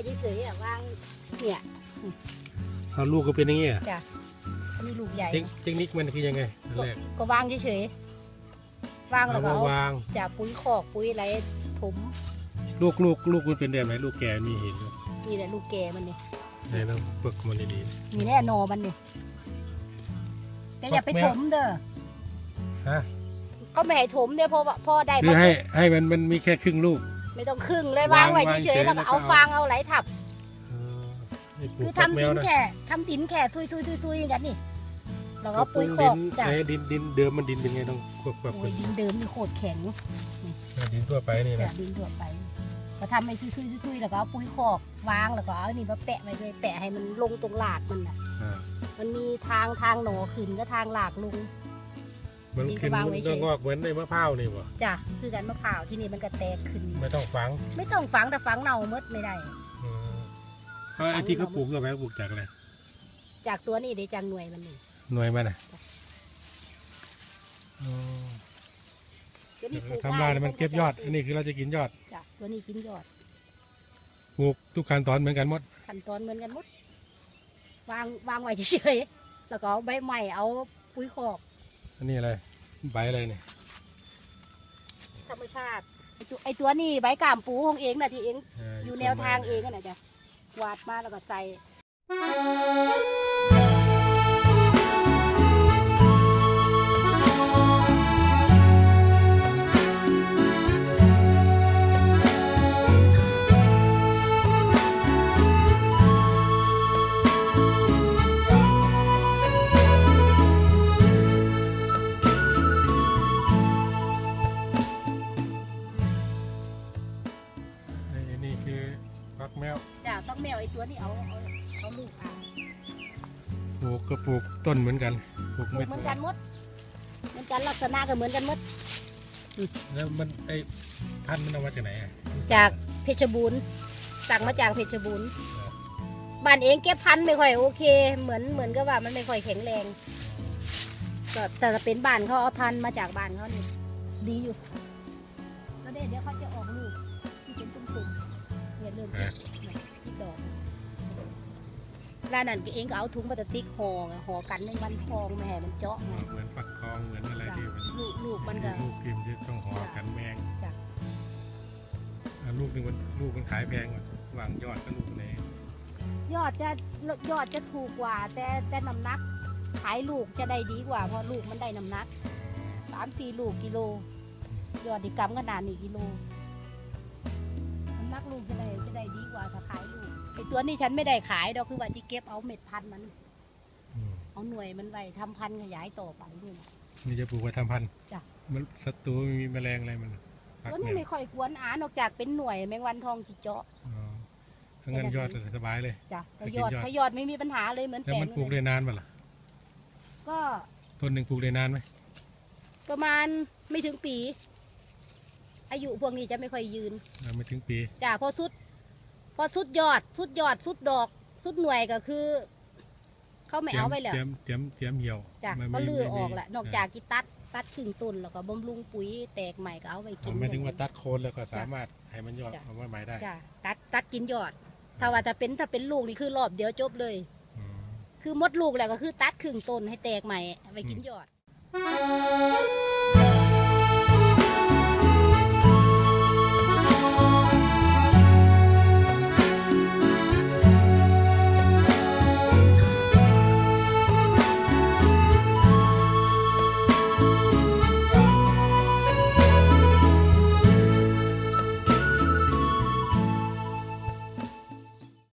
เฉยๆวางเนี่ยเอาลูกก็เป็นอย่างเงี้ยจ้ะอันนี้ลูกใหญ่เทคนิคมันคือยังไงอันแรกก็วางเฉยๆวางแล้วก็วางจากปุ๋ยคอกปุ๋ยอะไรถมลูกมันเป็นแบบไหนลูกแก่มีเห็นนี่แหละลูกแก่มันนี่ไหนเราปึกมันดีๆนี่แหละนอมันนี่แต่อย่าไปถมเด้อฮะก็ไม่ให้ถมเด้อพอได้คือให้มันมีแค่ครึ่งลูกไม่ต้องครึ่งเลยวางไว้เฉยๆแล้วก็เอาฟางเอาไหลทับคือทำดินแค่ทุยอย่างนี้เราก็ปุ๋ยคอกจ้ะดินเดิมมันดินเป็นไงต้องควบดินเดิมมีโคตรแข็งดินทั่วไปนี่นะดินทั่วไปก็ทำให้ซุยแล้วก็เอาปุ๋ยคอกวางแล้วก็เอานี่มาแปะไว้เลยแปะให้มันลงตรงหลากมันอ่ะมันมีทางหนอขึ้นก็ทางหลากลงมันขึ้นมันงอกเหมือนในมะพร้าวนี่วะจ้ะคือกันมะพร้าวที่นี่มันก็แตกขึ้นไม่ต้องฝังแต่ฝังเน่าเมดไม่ได้ไอ้ที่เขาปลูกก็แปลปลูกจากอะไรจากตัวนี้ได้จากหน่วยมันนี่หน่วยมันอ่ะทำลายมันเก็บยอดอันนี้คือเราจะกินยอดจ้ะตัวนี้กินยอดปลูกทุกขั้นตอนเหมือนกันหมดวางไว้เฉยๆแล้วก็ใบใหม่เอาปุ๋ยคอกอันนี้อะไรใบอะไรเนี่ยธรรมชาติไอตัวนี้ใบกามปูของเองนะที่เองอยู่แนวทางเองนะจ๊ะวาดมาแล้วก็ใส่ฟักแมวไอตัวนี้เอาลูกปลูกก็ปลูกต้นเหมือนกันปลูกเหมือนกันหมดเหมือนกันลักษณะก็เหมือนกันหมดแล้วมันไอพันธุ์มันเอามาจากไหนจากเพชรบูรณ์สั่งมาจากเพชรบูรณ์บ้านเองเก็บพันธุ์ไม่ค่อยโอเคเหมือนกับว่ามันไม่ค่อยแข็งแรงแต่เป็นบ้านเขาเอาพันธุ์มาจากบ้านเขานี่ดีอยู่แล้วเดี๋ยวเขาจะออกลูกที่เป็นตุ่มๆเนี่ยเริ่มที่ดอกร้านนั้นเองก็เอาถุงพลาสติกห่อกันในวันทองไม่ให้มันเจาะเหมือนปักทองเหมือนอะไรที่ลูกมันก็ลูกพิมพ์ที่ต้องห่อกันแมงลูกนึงมันขายแพงกว่าวางยอดก็ลูกเลยยอดจะถูกกว่าแต่น้ำหนักขายลูกจะได้ดีกว่าเพราะลูกมันได้น้ำหนัก3-4 ลูกกิโลยอดดีกรัมขนาด1 กิโลน้ำหนักลูกจะได้ดีกว่าถ้าขายลูกไอตัวนี้ฉันไม่ได้ขายดอกคือว่าที่เก็บเอาเม็ดพันธุ์มันเอาหน่วยมันไว้ทำพันธุ์ขยายต่อไปด้วยนี่จะปลูกไว้ทำพันธุ์จ้ะมันศัตรูมีแมลงอะไรมันตัวนี้ไม่ค่อยกวนนอกจากเป็นหน่วยแมงวันทองที่เจาะทั้งนั้นยอดสบายเลยจ้ะถ้ายอดไม่มีปัญหาเลยเหมือนแต่มันปลูกได้นานป่ะล่ะก็ต้นหนึ่งปลูกได้นานไหมประมาณไม่ถึงปีอายุพวกนี้จะไม่ค่อยยืนไม่ถึงปีจ้ะพอสุดยอดสุดดอกสุดหน่วยก็คือเขาไม่เอาไปแล้วเตรียมเหี่ยวจ้ะก็ลื้อออกแหละนอกจากกิตัดถึงต้นแล้วก็บำรุงปุ๋ยแตกใหม่ก็เอาไปกินไม่ถึงว่าตัดโคนแล้วก็สามารถให้มันยอดเอาไว้ใหม่ได้จ้ะตัดกินยอดถ้าเป็นลูกนี่คือรอบเดียวจบเลยคือมดลูกแล้วก็คือตัดครึ่งต้นให้แตกใหม่ไปกินยอด